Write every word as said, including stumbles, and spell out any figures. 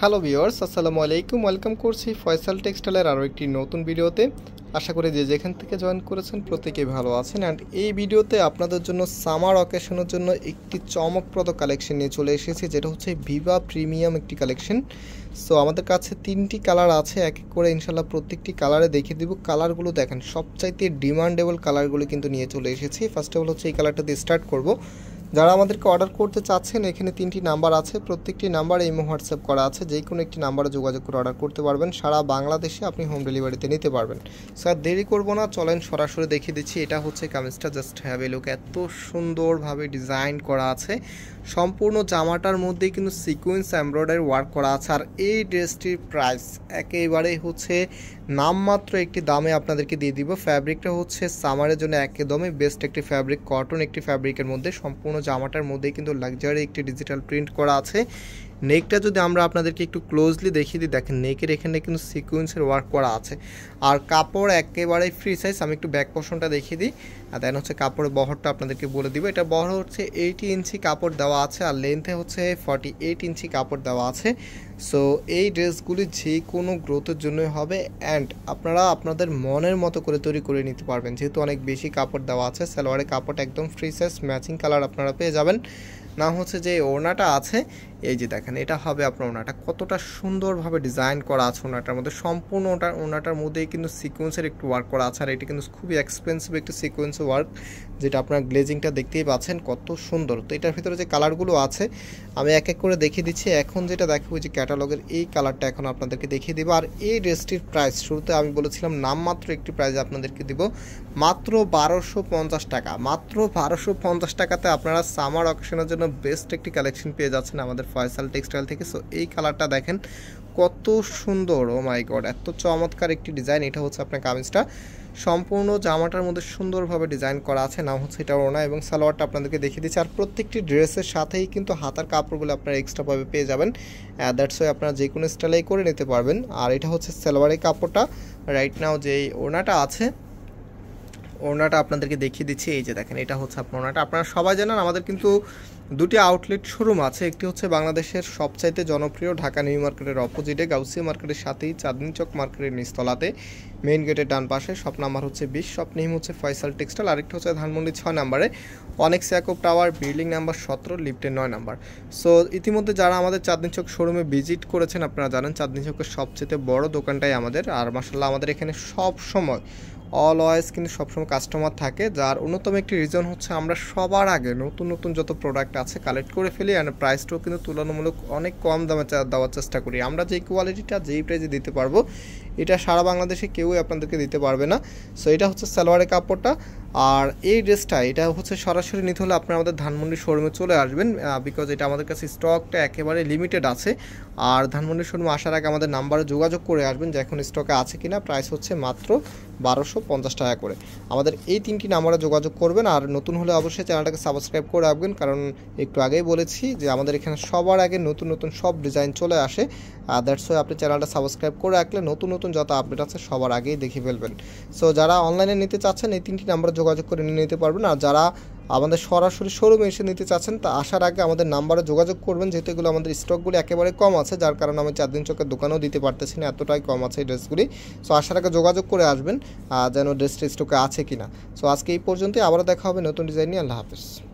Hello viewers, আসসালামু আলাইকুম। Welcome করছি ফয়সাল টেক্সটাইলের আরও একটি নতুন ভিডিওতে। আশা করি যে যেখান থেকে জয়েন করেছেন প্রত্যেকেই ভালো আছেন। অ্যান্ড এই ভিডিওতে আপনাদের জন্য সামার অকেশনের জন্য একটি চমকপ্রদ কালেকশন নিয়ে চলে এসেছি, যেটা হচ্ছে ভিভা প্রিমিয়াম একটি কালেকশন। সো আমাদের কাছে তিনটি কালার আছে, এক এক করে ইনশাল্লাহ প্রত্যেকটি কালারে দেখিয়ে দিব। কালারগুলো দেখেন, সবচাইতে ডিমান্ডেবল কালারগুলো কিন্তু নিয়ে চলে এসেছি। ফার্স্ট অফ অল হচ্ছে এই কালারটা দিয়ে স্টার্ট করব। যারা আমাদেরকে অর্ডার করতে চাচ্ছেন, এখানে তিনটি নাম্বার আছে, প্রত্যেকটি নাম্বারে ইমো হোয়াটসঅ্যাপ করা আছে, যে কোনো একটি নাম্বারে যোগাযোগ করে অর্ডার করতে পারবেন। সারা বাংলাদেশে আপনি হোম ডেলিভারিতে নিতে পারবেন। স্যার দেরি করব না, চলেন সরাসরি দেখিয়ে দিচ্ছি। এটা হচ্ছে কামিজটা, জাস্ট হ্যাভ এ লুক। এত সুন্দরভাবে ডিজাইন করা আছে, সম্পূর্ণ জামাটার মধ্যেই কিন্তু সিকোয়েন্স এমব্রয়ডারি ওয়ার্ক করা আছে। আর এই ড্রেসটির প্রাইস একেবারেই হচ্ছে নামমাত্র একটি দামে আপনাদেরকে দিয়ে দিব। ফ্যাব্রিকটা হচ্ছে সামারের জন্য একদমই বেস্ট একটি ফ্যাব্রিক, কটন একটি ফ্যাব্রিকের মধ্যে। সম্পূর্ণ জামাটার মধ্যেই কিন্তু লাক্সারি একটি ডিজিটাল প্রিন্ট করা আছে। নেকটা যদি আমরা আপনাদেরকে একটু ক্লোজলি দেখিয়ে দিই, দেখেন নেকের এখানে কিন্তু সিকোয়েন্সের ওয়ার্ক করা আছে। আর কাপড় একেবারেই ফ্রি সাইজ। আমি একটু ব্যাক পোর্শনটা দেখিয়ে দিই, আর দেন হচ্ছে কাপড়ের বহরটা আপনাদেরকে বলে দিব। এটা বহর হচ্ছে এইটি ইঞ্চি কাপড় দেওয়া আছে, আর লেন্থে হচ্ছে ফর্টি এইট ইঞ্চি কাপড় দেওয়া আছে। সো এই ড্রেসগুলি যে কোনো গ্রোথের জন্যই হবে, অ্যান্ড আপনারা আপনাদের মনের মতো করে তৈরি করে নিতে পারবেন, যেহেতু অনেক বেশি কাপড় দেওয়া আছে। সালোয়ারের কাপড় একদম ফ্রি সাইজ, ম্যাচিং কালার আপনারা পেয়ে যাবেন। না হচ্ছে যে ওড়নাটা আছে, এই যে দেখেন, এটা হবে আপনার ওড়নাটা। কতটা সুন্দরভাবে ডিজাইন করা আছে ওড়নাটার মধ্যে। সম্পূর্ণ ওটা ওড়নাটার মধ্যেই কিন্তু সিকোয়েন্সের একটু ওয়ার্ক করা আছে। আর এটা কিন্তু খুবই এক্সপেন্সিভ একটি সিকোয়েন্স ওয়ার্ক, যেটা আপনার গ্লেজিংটা দেখতেই পাচ্ছেন কত সুন্দর। তো এটার ভিতরে যে কালারগুলো আছে আমি এক এক করে দেখিয়ে দিচ্ছি। এখন যেটা দেখাবো যে ক্যাটালগের এই কালারটা এখন আপনাদেরকে দেখিয়ে দিব। আর এই ড্রেসটির প্রাইস শুরুতে আমি বলেছিলাম নামমাত্র একটি প্রাইস আপনাদেরকে দিব, মাত্র বারোশো পঞ্চাশ টাকা। মাত্র বারোশো পঞ্চাশ টাকাতে আপনারা সামার অকেশনের জন্য বেস্ট একটি কালেকশন পেয়ে যাচ্ছেন আমাদের ফয়সাল টেক্সটাইল থেকে। সো এই কালারটা দেখেন কত সুন্দর, ও মাই গড, এত চমৎকার একটি ডিজাইন। এটা হচ্ছে আপনার কামিজটা, সম্পূর্ণ জামাটার মধ্যে সুন্দরভাবে ডিজাইন করা আছে। নাম হচ্ছে এটা ওড়না, এবং সালোয়ারটা আপনাদেরকে দেখিয়ে দিচ্ছি। আর প্রত্যেকটি ড্রেসের সাথেই কিন্তু হাতার কাপড়গুলো আপনারা এক্সট্রাভাবে পেয়ে যাবেন। দ্যাটস ওয়াই আপনারা যে কোনো স্টাইলেই করে নিতে পারবেন। আর এটা হচ্ছে সালোয়ারের কাপড়টা। রাইট নাও যে ওড়নাটা আছে, ওড়নাটা আপনাদেরকে দেখিয়ে দিচ্ছি। এই যে দেখেন, এটা হচ্ছে আপনার ওড়নাটা। আপনারা সবাই জানেন আমাদের কিন্তু দুটি আউটলেট শোরুম আছে। একটি হচ্ছে বাংলাদেশের সবচাইতে জনপ্রিয় ঢাকা নিউ মার্কেটের অপোজিটে, গাউসিয়া মার্কেটের সাথেই চাঁদনী চক মার্কেটের নিচতলাতে, মেইন গেটের ডান পাশে। শপ নাম্বার হচ্ছে বিশ, শপ নেম হচ্ছে ফয়সাল টেক্সটাইল। আরেকটা হচ্ছে ধানমন্ডি ছয় নাম্বারে, অনেক স্যাকোপ টাওয়ার, বিল্ডিং নাম্বার সতেরো, লিফটের নয় নাম্বার। সো ইতিমধ্যে যারা আমাদের চাঁদনী চক শোরুমে ভিজিট করেছেন, আপনারা জানেন চাঁদনী চকের সবচেয়ে বড় দোকানটাই আমাদের। আর মাশাআল্লাহ আমাদের এখানে সব সময় অলওয়েজ কিন্তু সবসময় কাস্টমার থাকে, যার অন্যতম একটি রিজন হচ্ছে আমরা সবার আগে নতুন নতুন যত প্রোডাক্ট আছে কালেক্ট করে ফেলি, অ্যান্ড প্রাইসটাও কিন্তু তুলনামূলক অনেক কম দামে দেওয়ার চেষ্টা করি। আমরা যেই কোয়ালিটিটা যেই প্রাইসে দিতে পারবো, এটা সারা বাংলাদেশে কেউই আপনাদেরকে দিতে পারবে না। সো এটা হচ্ছে সালোয়ারের কাপড়টা। আর এই ড্রেসটা, এটা হচ্ছে সরাসরি নিতে হলে আপনারা আমাদের ধানমন্ডি শোরুমে চলে আসবেন, বিকজ এটা আমাদের কাছে স্টকটা একেবারে লিমিটেড আছে। আর ধানমন্ডি শোরুমে আসার আগে আমাদের নাম্বারে যোগাযোগ করে আসবেন যে এখন স্টকে আছে কিনা। প্রাইস হচ্ছে মাত্র বারোশো পঞ্চাশ টাকা করে। আমাদের এই তিনটি নাম্বারে যোগাযোগ করবেন। আর নতুন হলে অবশ্যই চ্যানেলটাকে সাবস্ক্রাইব করে রাখবেন, কারণ একটু আগেই বলেছি যে আমাদের এখানে সবার আগে নতুন নতুন সব ডিজাইন চলে আসে। আর দ্যাটস ওয়াই আপনি চ্যানেলটা সাবস্ক্রাইব করে রাখলে নতুন নতুন যত আপডেট আছে সবার আগেই দেখে ফেলবেন। সো যারা অনলাইনে নিতে চাচ্ছেন, এই তিনটি নাম্বারে যোগাযোগ করে নিয়ে নিতে পারবেন। আর যারা আমাদের সরাসরি শোরুমে এসে নিতে চাচ্ছেন, তা আসার আগে আমাদের নাম্বারে যোগাযোগ করবেন, যেহেতু এগুলো আমাদের স্টকগুলি একেবারে কম আছে, যার কারণে আমি চাঁদনী চকের দোকানেও দিতে পারতেছি না, এতটাই কম আছে এই ড্রেসগুলি। সো আসার আগে যোগাযোগ করে আসবেন যেন ড্রেসটা স্টকে আছে কিনা। সো আজকে এই পর্যন্তই, আবারও দেখা হবে নতুন ডিজাইন নিয়ে। আল্লাহ হাফেজ।